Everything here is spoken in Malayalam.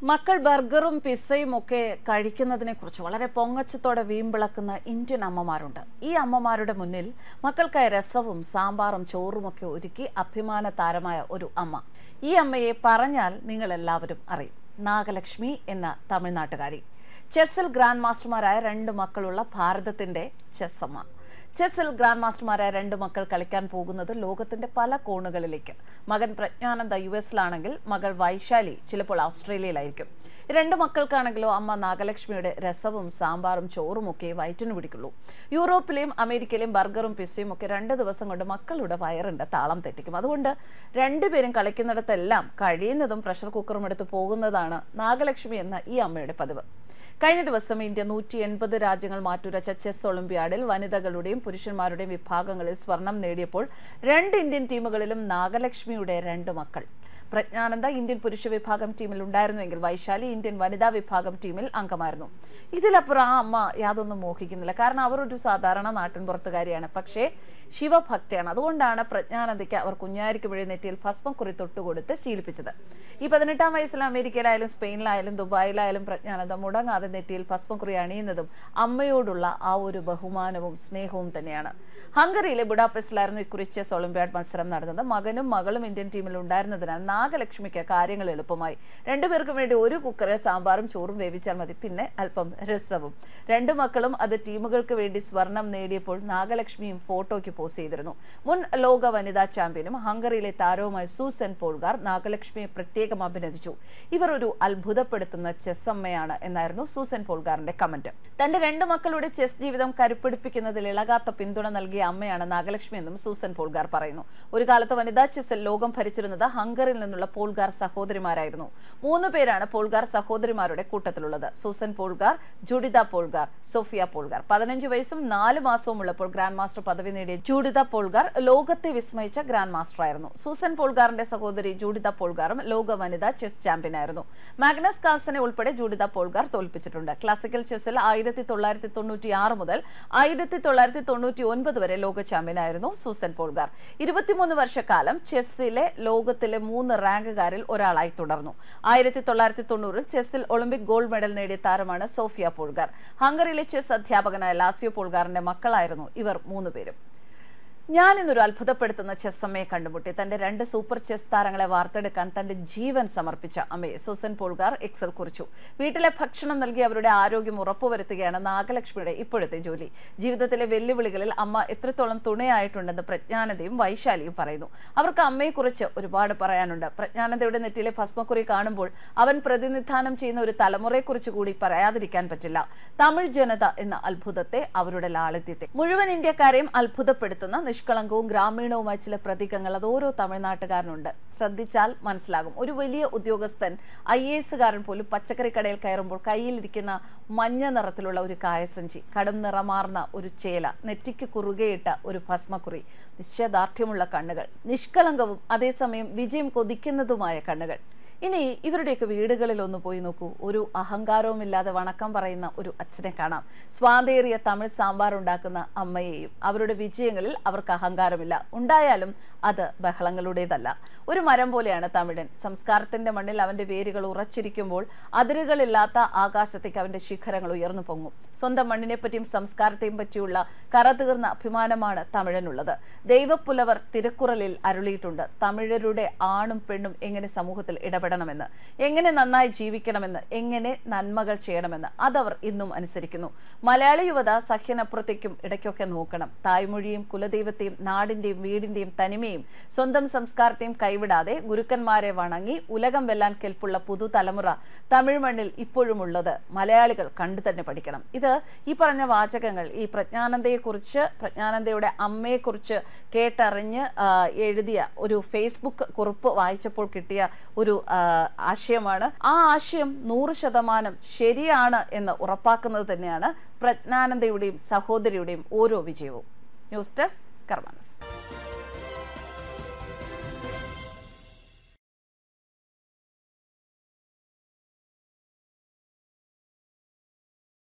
മക്കൾ ബർഗറും പിസ്സയും ഒക്കെ കഴിക്കുന്നതിനെക്കുറിച്ച് വളരെ പൊങ്ങച്ചത്തോടെ വീമ്പിളക്കുന്ന ഇന്ത്യൻ അമ്മമാരുണ്ട്. ഈ അമ്മമാരുടെ മുന്നിൽ മക്കൾക്കായി രസവും സാമ്പാറും ചോറുമൊക്കെ ഒരുക്കി അഭിമാന താരമായ ഒരു അമ്മ. ഈ അമ്മയെ പറഞ്ഞാൽ നിങ്ങൾ എല്ലാവരും അറിയും. നാഗലക്ഷ്മി എന്ന തമിഴ്നാട്ടുകാരി. ചെസ്സിൽ ഗ്രാൻഡ് മാസ്റ്റർമാരായ 2 മക്കളുള്ള ഭാരതത്തിന്റെ ചെസ് അമ്മ. ചെസ്സിൽ ഗ്രാൻഡ് മാസ്റ്റർമാരായ 2 മക്കൾ കളിക്കാൻ പോകുന്നത് ലോകത്തിന്റെ പല കോണുകളിലേക്ക്. മകൻ പ്രജ്ഞാനന്ദ യുഎസിലാണെങ്കിൽ മകൾ വൈശാലി ചിലപ്പോൾ ഓസ്ട്രേലിയയിലായിരിക്കും. 2 മക്കൾക്കാണെങ്കിലോ അമ്മ നാഗലക്ഷ്മിയുടെ രസവും സാമ്പാറും ചോറും ഒക്കെ വയറ്റിന് പിടിക്കുള്ളൂ. യൂറോപ്പിലെയും അമേരിക്കയിലെയും ബർഗറും പിസ്സയും ഒക്കെ 2 ദിവസം കൊണ്ട് മക്കളുടെ വയറിന്റെ താളം തെറ്റിക്കും. അതുകൊണ്ട് 2 പേരും കളിക്കുന്നിടത്തെല്ലാം കഴിയുന്നതും പ്രഷർ കുക്കറും എടുത്ത് പോകുന്നതാണ് നാഗലക്ഷ്മി എന്ന ഈ അമ്മയുടെ പതിവ്. കഴിഞ്ഞ ദിവസം ഇന്ത്യ 180 രാജ്യങ്ങൾ മാറ്റുരച്ച ചെസ് ഒളിമ്പ്യാഡിൽ വനിതകളുടെയും പുരുഷന്മാരുടെയും വിഭാഗങ്ങളിൽ സ്വർണം നേടിയപ്പോൾ 2 ഇന്ത്യൻ ടീമുകളിലും നാഗലക്ഷ്മിയുടെ 2 മക്കൾ. പ്രജ്ഞാനന്ദ ഇന്ത്യൻ പുരുഷ വിഭാഗം ടീമിൽ ഉണ്ടായിരുന്നുവെങ്കിൽ വൈശാലി ഇന്ത്യൻ വനിതാ വിഭാഗം ടീമിൽ അംഗമായിരുന്നു. ഇതിലപ്പുറം ആ അമ്മ യാതൊന്നും മോഹിക്കുന്നില്ല. കാരണം അവർ ഒരു സാധാരണ നാട്ടിൻപുറത്തുകാരിയാണ്, പക്ഷേ ശിവഭക്തിയാണ്. അതുകൊണ്ടാണ് പ്രജ്ഞാനന്ദയ്ക്ക് അവർ കുഞ്ഞായിരിക്കുമ്പോഴേ നെറ്റിയിൽ ഭസ്മക്കുറി തൊട്ടുകൊടുത്ത് ശീലിപ്പിച്ചത്. ഈ 18-ാം വയസ്സിൽ അമേരിക്കയിലായാലും സ്പെയിനിലായാലും ദുബായിലായാലും പ്രജ്ഞാനന്ദ മുടങ്ങാതെ നെറ്റിയിൽ ഭസ്മക്കുറി അണിയുന്നതും അമ്മയോടുള്ള ആ ഒരു ബഹുമാനവും സ്നേഹവും തന്നെയാണ്. ഹംഗറിയിലെ ബുഡാപെസ്റ്റിലായിരുന്നു ഇക്കുറി ചെസ് ഒളിമ്പ്യാഡ് മത്സരം നടന്നത്. മകനും മകളും ഇന്ത്യൻ ടീമിൽ ഉണ്ടായിരുന്നതിനാൽ നാഗലക്ഷ്മിക്ക് കാര്യങ്ങൾ എളുപ്പമായി. 2 പേർക്കും വേണ്ടി ഒരു കുക്കറിൽ സാമ്പാറും ചോറും വേവിച്ചാൽ മതി, പിന്നെ അല്പം രസവും. 2 മക്കളും അത് ടീമുകൾക്ക് വേണ്ടി സ്വർണം നേടിയപ്പോൾ നാഗലക്ഷ്മിയും ഫോട്ടോയ്ക്ക് പോസ്റ്റ് ചെയ്തിരുന്നു. മുൻ ലോക വനിതാ ചാമ്പ്യനും ഹംഗറിയിലെ താരവുമായ സൂസൻ പോൾഗാർ നാഗലക്ഷ്മിയെ പ്രത്യേകം അഭിനന്ദിച്ചു. ഇവർ ഒരു അത്ഭുതപ്പെടുത്തുന്ന ചെസ് അമ്മയാണ് എന്നായിരുന്നു സൂസൻ പോൾഗാറിന്റെ കമന്റ്. തന്റെ 2 മക്കളുടെ ചെസ് ജീവിതം കരുപ്പിടിപ്പിക്കുന്നതിൽ ഇളകാത്ത പിന്തുണ നൽകിയ അമ്മയാണ് നാഗലക്ഷ്മി എന്നും സൂസൻ പോൾഗാർ പറയുന്നു. ഒരു കാലത്ത് വനിതാ ചെസ്സിൽ ലോകം ഭരിച്ചിരുന്നത് ഹംഗറിയിൽ നിന്നുള്ള പോൾഗാർ സഹോദരിമാരായിരുന്നു. 3 പേരാണ് പോൾഗാർ സഹോദരിമാരുടെ കൂട്ടത്തിലുള്ളത്. Susan പോൾഗാർ, ജൂഡിത പോൾഗാർ, Sophia പോൾഗാർ. 15 വയസ്സും 4 മാസവും ഉള്ളപ്പോൾ ഗ്രാൻഡ് മാസ്റ്റർ പദവി നേടിയ ജൂഡിത പോൾഗാർ ലോകത്തെ വിസ്മയിച്ച ഗ്രാൻഡ് മാസ്റ്റർ ആയിരുന്നു. സൂസൻ പോൾഗാറിന്റെ സഹോദരി ജൂഡിത പോൾഗാറും ലോക വനിതാ ചെസ് ചാമ്പ്യനായിരുന്നു. മാഗ്നസ് കാൾസനെ ഉൾപ്പെടെ ജൂഡിത പോൾഗാർ തോൽപ്പിച്ചിട്ടുണ്ട്. ക്ലാസിക്കൽ ചെസ്സിൽ 1996 മുതൽ 1999 വരെ ലോക ചാമ്പ്യനായിരുന്നു സൂസൻ പോൾഗാർ. 23 വർഷക്കാലം ചെസ്സിലെ ലോകത്തിലെ 3 റാങ്കുകാരിൽ ഒരാളായി തുടർന്നു. 1990-ൽ ചെസ്സിൽ ഒളിമ്പിക് ഗോൾഡ് മെഡൽ നേടിയ താരമാണ് സോഫിയ പോൾഗാർ. ഹംഗറിയിലെ ചെസ് അധ്യാപകനായ ലാസിയോ പോൾഗാറിന്റെ മക്കളായിരുന്നു ഇവർ 3 പേരും. ഞാൻ ഇന്നൊരു അത്ഭുതപ്പെടുത്തുന്ന ചെസ് അമ്മയെ കണ്ടുമുട്ടി. തന്റെ 2 സൂപ്പർ ചെസ് താരങ്ങളെ വാർത്തെടുക്കാൻ തന്റെ ജീവൻ സമർപ്പിച്ച അമ്മയെ സൂസൻ പോൾഗാർ എക്സിൽ കുറിച്ചു. വീട്ടിലെ ഭക്ഷണം നൽകി അവരുടെ ആരോഗ്യം ഉറപ്പുവരുത്തുകയാണ് നാഗലക്ഷ്മിയുടെ ഇപ്പോഴത്തെ ജോലി. ജീവിതത്തിലെ വെല്ലുവിളികളിൽ അമ്മ എത്രത്തോളം തുണയായിട്ടുണ്ടെന്ന് പ്രജ്ഞാനന്ദയും വൈശാലിയും പറയുന്നു. അവർക്ക് അമ്മയെക്കുറിച്ച് ഒരുപാട് പറയാനുണ്ട്. പ്രജ്ഞാനന്ദയുടെ നെറ്റിയിലെ ഭസ്മക്കുറി കാണുമ്പോൾ അവൻ പ്രതിനിധാനം ചെയ്യുന്ന ഒരു തലമുറയെക്കുറിച്ച് കൂടി പറയാതിരിക്കാൻ പറ്റില്ല. തമിഴ് ജനത എന്ന അത്ഭുതത്തെ, അവരുടെ ലാളിത്യത്തെ, മുഴുവൻ ഇന്ത്യക്കാരെയും അത്ഭുതപ്പെടുത്തുന്ന നിഷ്കളങ്കവും ഗ്രാമീണവുമായ ചില പ്രതീകങ്ങൾ അത് ഓരോ തമിഴ്നാട്ടുകാരനുണ്ട്. ശ്രദ്ധിച്ചാൽ മനസ്സിലാകും. ഒരു വലിയ ഉദ്യോഗസ്ഥൻ, IAS-കാരൻ പോലും പച്ചക്കറി കടയിൽ കയറുമ്പോൾ കയ്യിലിരിക്കുന്ന മഞ്ഞ നിറത്തിലുള്ള ഒരു കായസഞ്ചി, കടും നിറമാർന്ന ഒരു ചേല, നെറ്റിക്ക് കുറുകെയിട്ട ഒരു ഭസ്മക്കുറി, നിശ്ചയദാർഢ്യമുള്ള കണ്ണുകൾ, നിഷ്കളങ്കവും അതേസമയം വിജയം കൊതിക്കുന്നതുമായ കണ്ണുകൾ. ഇനി ഇവരുടെയൊക്കെ വീടുകളിൽ ഒന്ന് പോയി നോക്കൂ. ഒരു അഹങ്കാരവുമില്ലാതെ വണക്കം പറയുന്ന ഒരു അച്ഛനെ കാണാം. സ്വാദേറിയ തമിഴ് സാമ്പാർ ഉണ്ടാക്കുന്ന അമ്മയെയും. അവരുടെ വിജയങ്ങളിൽ അവർക്ക് അഹങ്കാരമില്ല. ഉണ്ടായാലും അത് ബഹളങ്ങളുടേതല്ല. ഒരു മരം പോലെയാണ് തമിഴൻ. സംസ്കാരത്തിന്റെ മണ്ണിൽ അവന്റെ വേരുകൾ ഉറച്ചിരിക്കുമ്പോൾ അതിരുകളില്ലാത്ത ആകാശത്തേക്ക് അവന്റെ ശിഖരങ്ങൾ ഉയർന്നു പൊങ്ങും. സ്വന്തം മണ്ണിനെ പറ്റിയും സംസ്കാരത്തെയും പറ്റിയുള്ള കറതീർന്ന അഭിമാനമാണ് തമിഴനുള്ളത്. ദൈവപ്പുലവർ തിരുക്കുറലിൽ അരുളിയിട്ടുണ്ട്. തമിഴരുടെ ആണും പെണ്ണും എങ്ങനെ സമൂഹത്തിൽ ഇടപെടണമെന്ന്, എങ്ങനെ നന്നായി ജീവിക്കണമെന്ന്, എങ്ങനെ നന്മകൾ ചെയ്യണമെന്ന് അതവർ ഇന്നും അനുസരിക്കുന്നു. മലയാളി യുവത സഹ്യനപ്പുറത്തേക്കും ഇടയ്ക്കൊക്കെ നോക്കണം. തായ്മൊഴിയും കുലദൈവത്തെയും നാടിന്റെയും വീടിന്റെയും തനിമയും സ്വന്തം സംസ്കാരത്തെയും കൈവിടാതെ ഗുരുക്കന്മാരെ വണങ്ങി ഉലകം വെല്ലാൻ കെൽപ്പുള്ള പുതുതലമുറ തമിഴ് മണ്ണിൽ ഇപ്പോഴും ഉള്ളത് മലയാളികൾ കണ്ടു തന്നെ പഠിക്കണം. ഇത് ഈ പറഞ്ഞ വാചകങ്ങൾ ഈ പ്രജ്ഞാനന്ദയെക്കുറിച്ച്, പ്രജ്ഞാനന്ദയുടെ അമ്മയെക്കുറിച്ച് കേട്ടറിഞ്ഞ് എഴുതിയ ഒരു ഫേസ്ബുക്ക് കുറിപ്പ് വായിച്ചപ്പോൾ കിട്ടിയ ഒരു ആശയമാണ്. ആ ആശയം 100% ശരിയാണ് എന്ന് ഉറപ്പാക്കുന്നത് തന്നെയാണ് പ്രജ്ഞാനന്ദയുടെയും സഹോദരിയുടെയും ഓരോ വിജയവും. News desk Karma news.